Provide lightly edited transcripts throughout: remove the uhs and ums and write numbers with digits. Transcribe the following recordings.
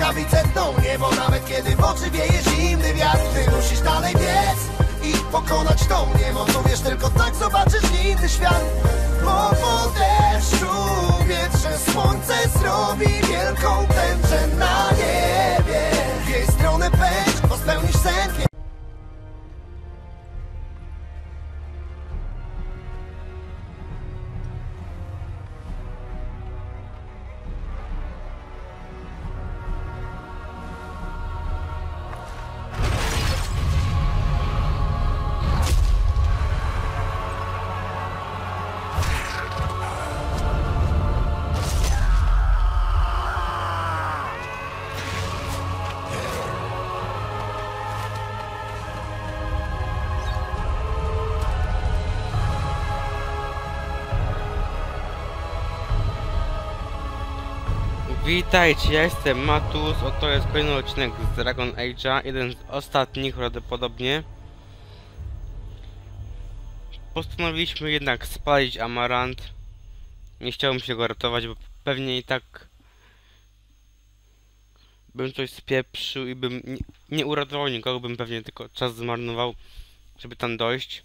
błyskawice tną niebo, nawet kiedy w oczy wieje zimny wiatr. Ty musisz dalej biec i pokonać tą niemoc. Uwierz, tylko tak zobaczysz inny świat. Bo po deszczu, wietrze, słońce zrobi wielką tęczę na niebie. W jej stronę pędź, bo spełnisz sen. Witajcie, ja jestem Matus, oto jest kolejny odcinek z Dragon Age'a, jeden z ostatnich prawdopodobnie. Postanowiliśmy jednak spalić Amarant. Nie chciałem się go ratować, bo pewnie i tak bym coś spieprzył i bym nie uratował nikogo, bym pewnie tylko czas zmarnował, żeby tam dojść.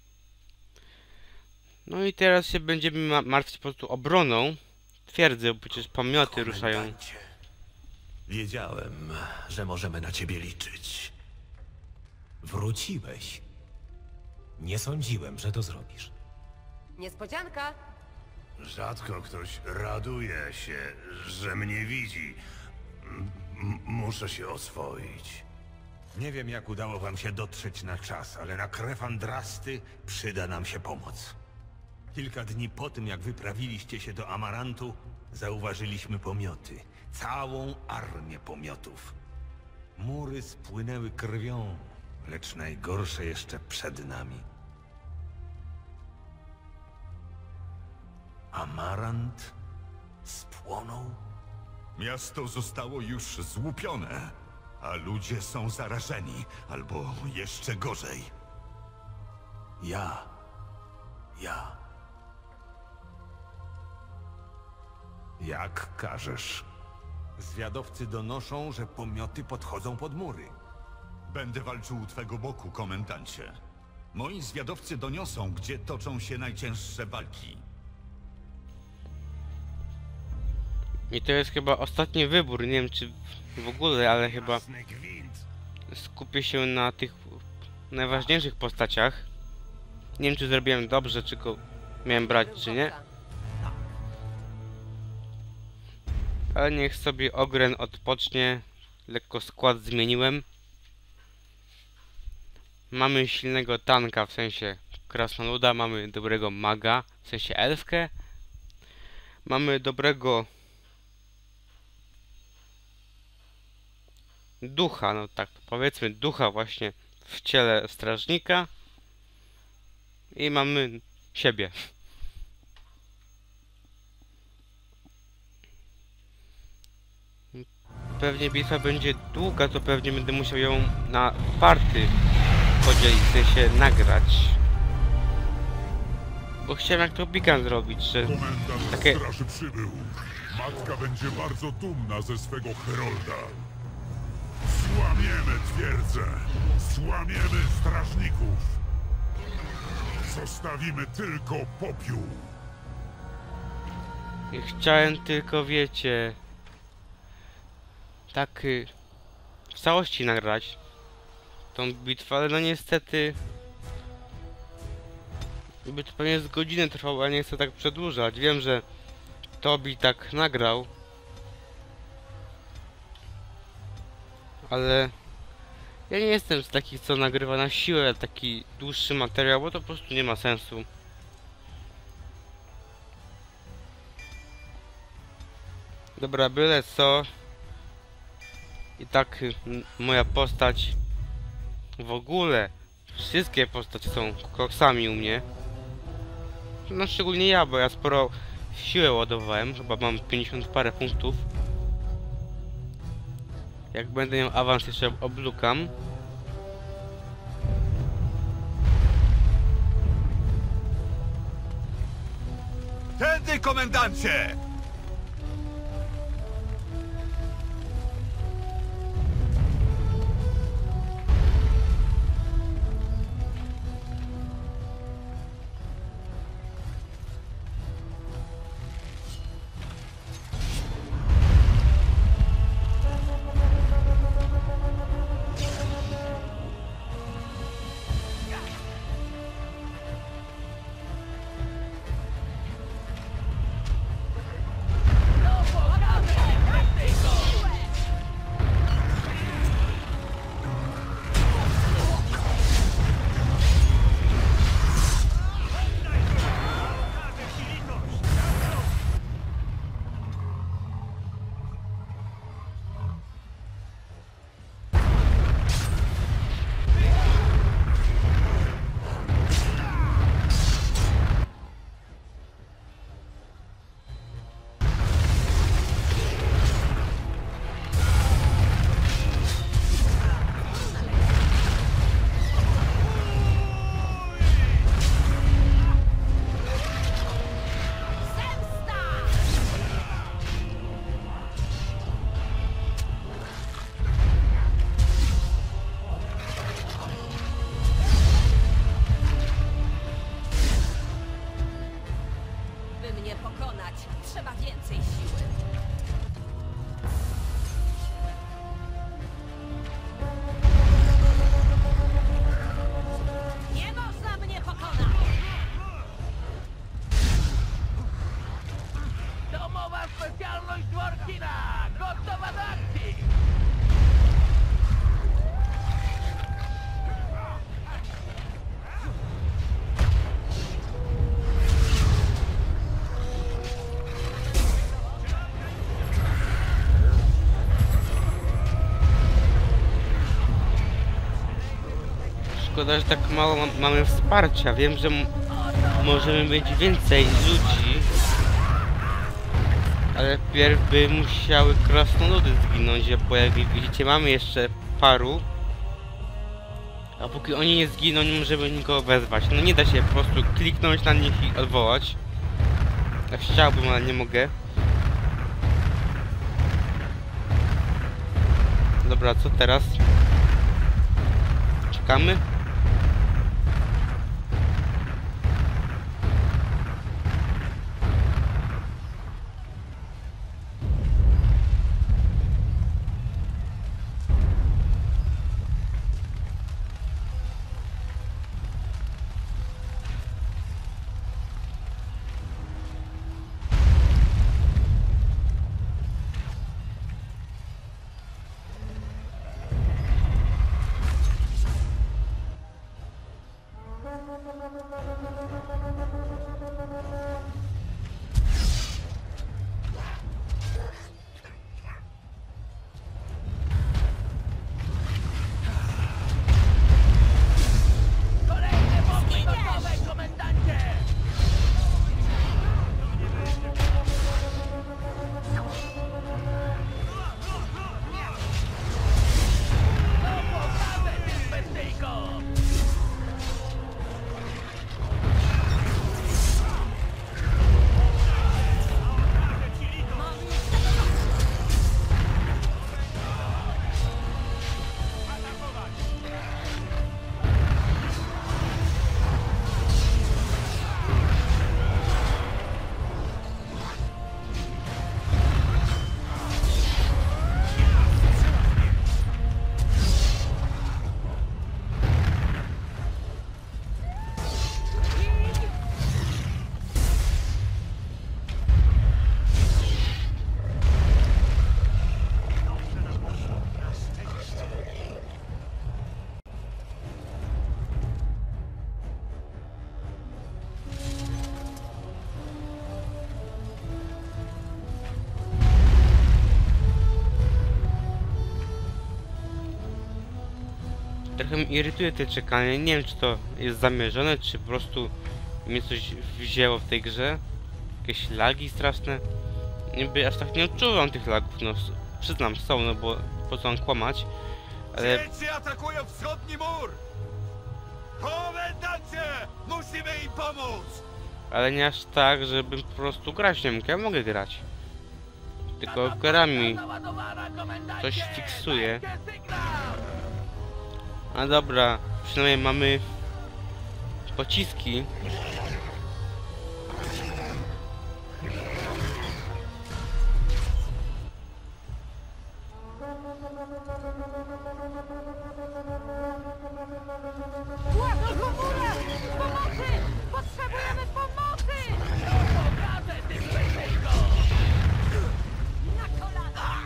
No i teraz się będziemy martwić po prostu obroną twierdzy, bo przecież pomioty ruszają. Wiedziałem, że możemy na ciebie liczyć. Wróciłeś. Nie sądziłem, że to zrobisz. Niespodzianka! Rzadko ktoś raduje się, że mnie widzi. Muszę się oswoić. Nie wiem, jak udało wam się dotrzeć na czas, ale na krew Andrasty przyda nam się pomoc. Kilka dni po tym, jak wyprawiliście się do Amarantu, zauważyliśmy pomioty. Całą armię pomiotów. Mury spłynęły krwią, lecz najgorsze jeszcze przed nami. Amarant spłonął? Miasto zostało już złupione, a ludzie są zarażeni, albo jeszcze gorzej. Ja. Jak każesz. Zwiadowcy donoszą, że pomioty podchodzą pod mury. Będę walczył u twego boku, komendancie. Moi zwiadowcy doniosą, gdzie toczą się najcięższe walki. I to jest chyba ostatni wybór, nie wiem czy w ogóle, ale chyba skupię się na tych najważniejszych postaciach. Nie wiem, czy zrobiłem dobrze, czy go miałem brać, czy nie. Ale niech sobie Ogren odpocznie. Lekko skład zmieniłem. Mamy silnego tanka, w sensie krasnoluda. Mamy dobrego maga, w sensie elfkę. Mamy dobrego ducha, no tak powiedzmy ducha właśnie w ciele strażnika. I mamy siebie. Pewnie bitwa będzie długa, to pewnie będę musiał ją na party podzielić, w sensie nagrać. Bo chciałem jak to Bigan zrobić, że Komendant takie... straży przybył. Matka będzie bardzo dumna ze swego herolda. Złamiemy twierdzę. Złamiemy strażników. Zostawimy tylko popiół. Chciałem tylko, wiecie... tak w całości nagrać tą bitwę, ale no niestety by to pewnie z godziny trwało, a nie chcę tak przedłużać. Wiem, że Tobi tak nagrał, ale ja nie jestem z takich, co nagrywa na siłę taki dłuższy materiał, bo to po prostu nie ma sensu. Dobra, byle co. I tak moja postać, w ogóle wszystkie postacie są koksami u mnie. No szczególnie ja, bo ja sporo siłę ładowałem, chyba mam 50 parę punktów. Jak będę miał awans, jeszcze oblukam. Tędy, komendancie! Szkoda, że tak mało mamy wsparcia. Wiem, że możemy mieć więcej ludzi, ale pierw by musiały krasnoludy zginąć, bo jak widzicie mamy jeszcze paru. A póki oni nie zginą, nie możemy nikogo wezwać. No nie da się po prostu kliknąć na nich i odwołać. Ja chciałbym, ale nie mogę. Dobra, co teraz? Czekamy? Trochę mnie irytuje to czekanie, nie wiem czy to jest zamierzone, czy po prostu mnie coś wzięło w tej grze. Jakieś lagi straszne. Niby aż tak nie odczuwam tych lagów, no przyznam są, no bo po co mam kłamać. Ale... Dzieci atakują wschodni mur! Komendancie! Musimy im pomóc! Ale nie aż tak, żebym po prostu grać nie mógł, ja mogę grać. Tylko grami coś fiksuje. A dobra, przynajmniej mamy pociski. Łago w górę! Pomocy! Potrzebujemy pomocy! Na kolana!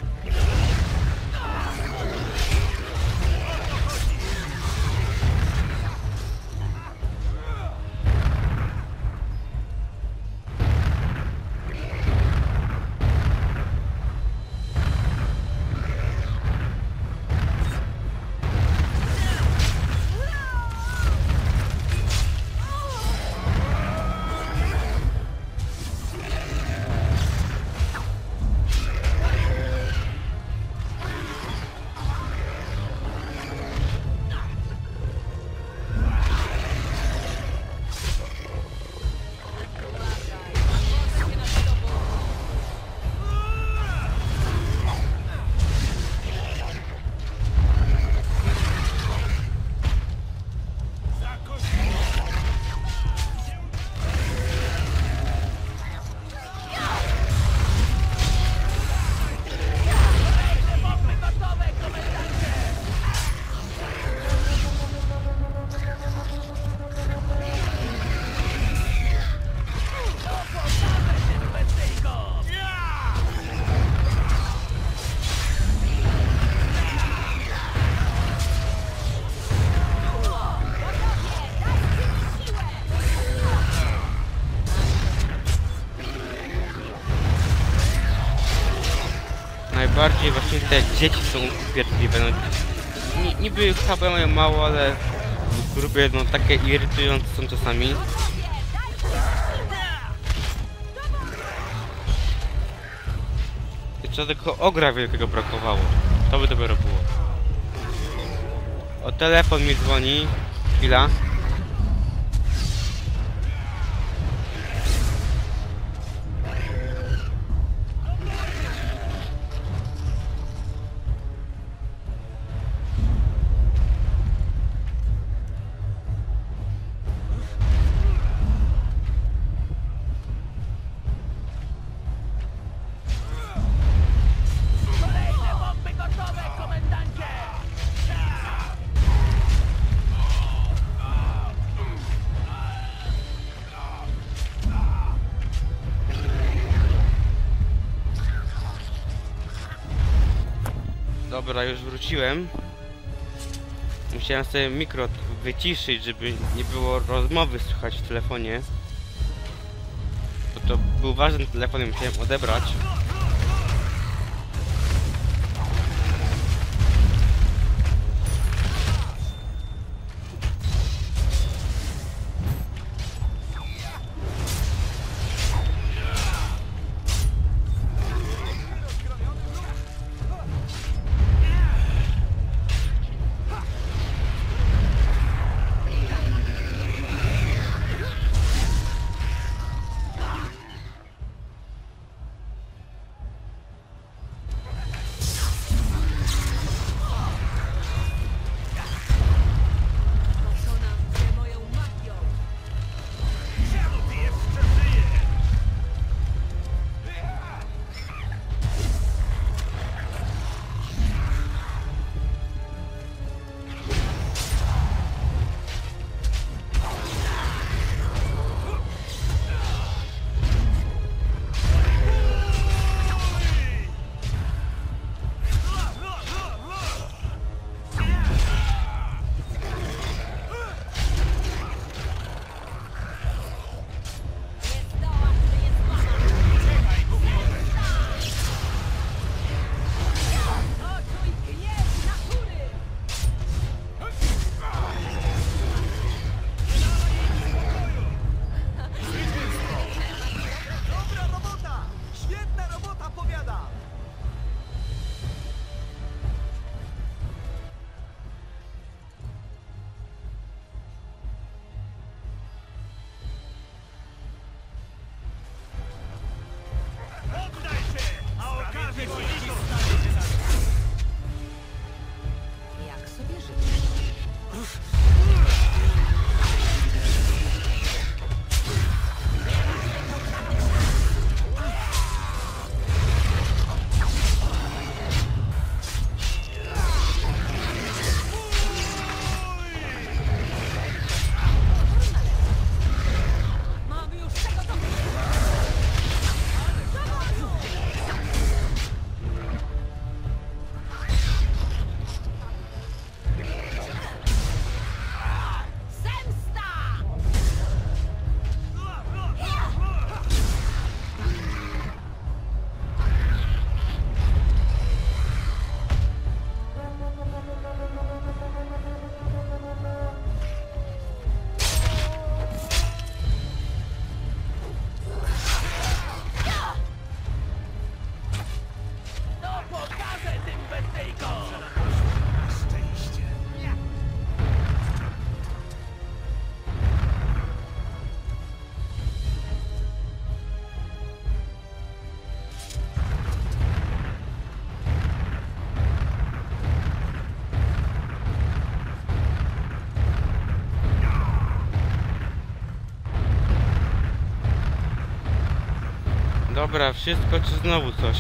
Najbardziej właśnie te dzieci są upierdliwe. No, niby chyba mają mało, ale w grupie, no takie irytujące są czasami. Jeszcze tylko ogra wielkiego brakowało. To by dopiero było. O, telefon mi dzwoni. Chwila. Kolejne bomby gotowe, komendancie! Dobra, już wróciłem. Musiałem sobie mikro wyciszyć, żeby nie było rozmowy słychać w telefonie. Bo to był ważny telefon i musiałem odebrać. Jak sobie życzysz? Mam już tego dosyć! Zemsta! To pokażę tym betyjkom! Szczęście. Dobra, wszystko czy znowu coś?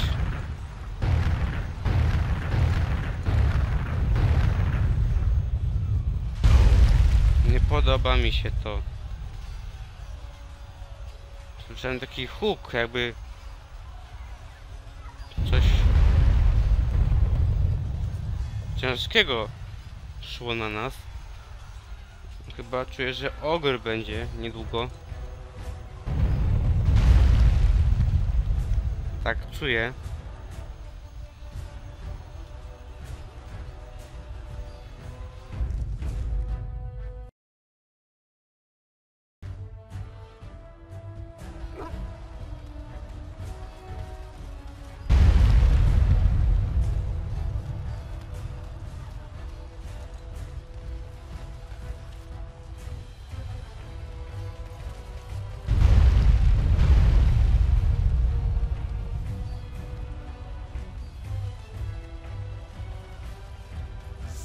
Nie podoba mi się to. Słyszałem taki huk, jakby coś ciężkiego szło na nas. Chyba czuję, że ogr będzie niedługo. Tak czuję.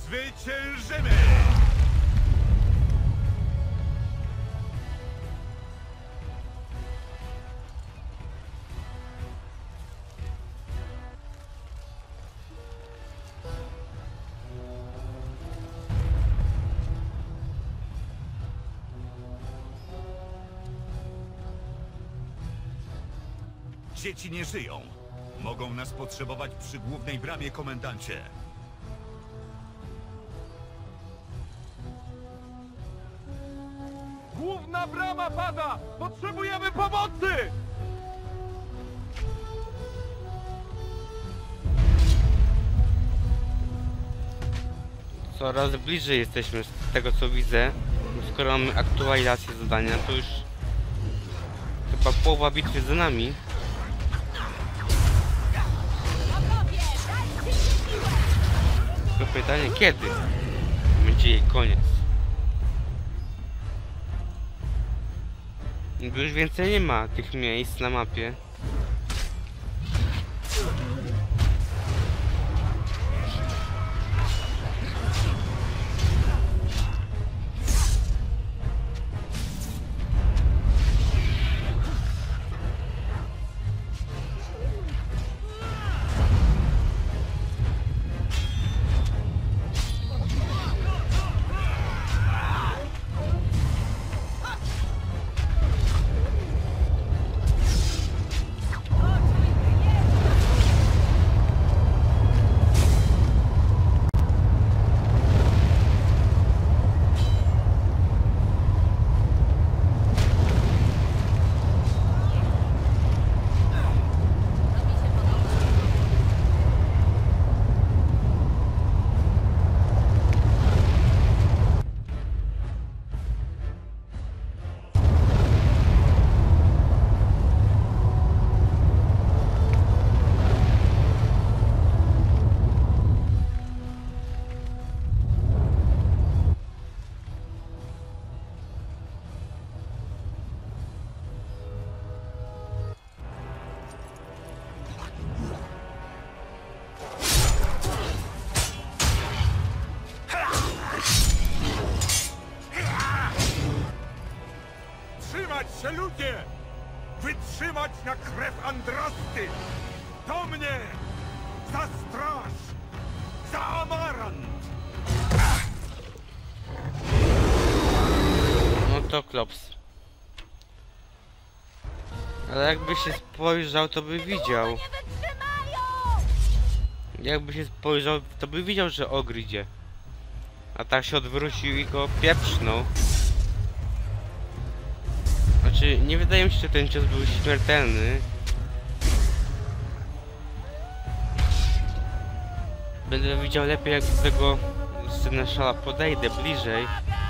Zwyciężymy! Dzieci nie żyją. Mogą nas potrzebować przy głównej bramie, komendancie. Główna brama pada! Potrzebujemy pomocy! Coraz bliżej jesteśmy z tego co widzę. Skoro mamy aktualizację zadania, to już chyba połowa bitwy za nami. Bogowie, dajcie mi siłę! Tylko pytanie, kiedy będzie jej koniec? Bo już więcej nie ma tych miejsc na mapie. Trzymać się, ludzie! Wytrzymać na krew Andrasty! Do mnie! Za straż! Za Amarant! No to klops. Ale jakby się spojrzał, to by widział. Nie wytrzymają! Jakby się spojrzał, to by widział, że ogr idzie. A tak się odwrócił i go pieprznął. Znaczy, nie wydaje mi się, że ten cios był śmiertelny. Będę widział lepiej, jak do tego Seneszala podejdę bliżej.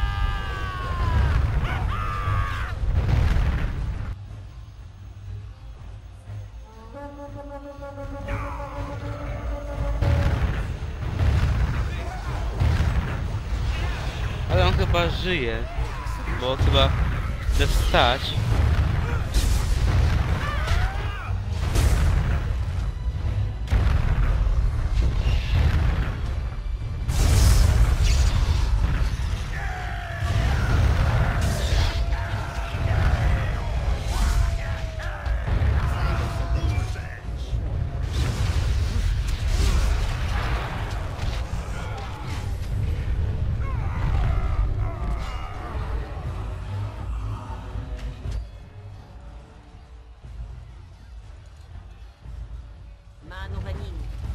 Ale on chyba żyje, bo chyba chce wstać. Manu Benin.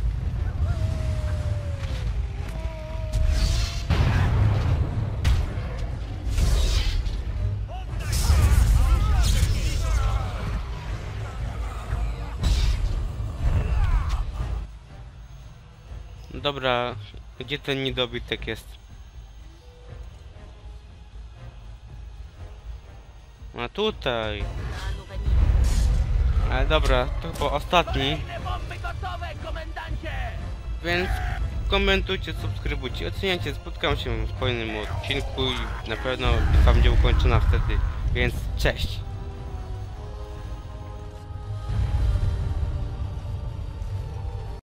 Dobra, gdzie ten niedobytek jest? A tutaj. Manu Benin. Ale dobra, to chyba ostatni. Kolejne bomby gotowe, komendancie! Więc komentujcie, subskrybujcie, oceniajcie. Spotkam się w kolejnym odcinku i na pewno bitwa będzie ukończona wtedy. Więc cześć!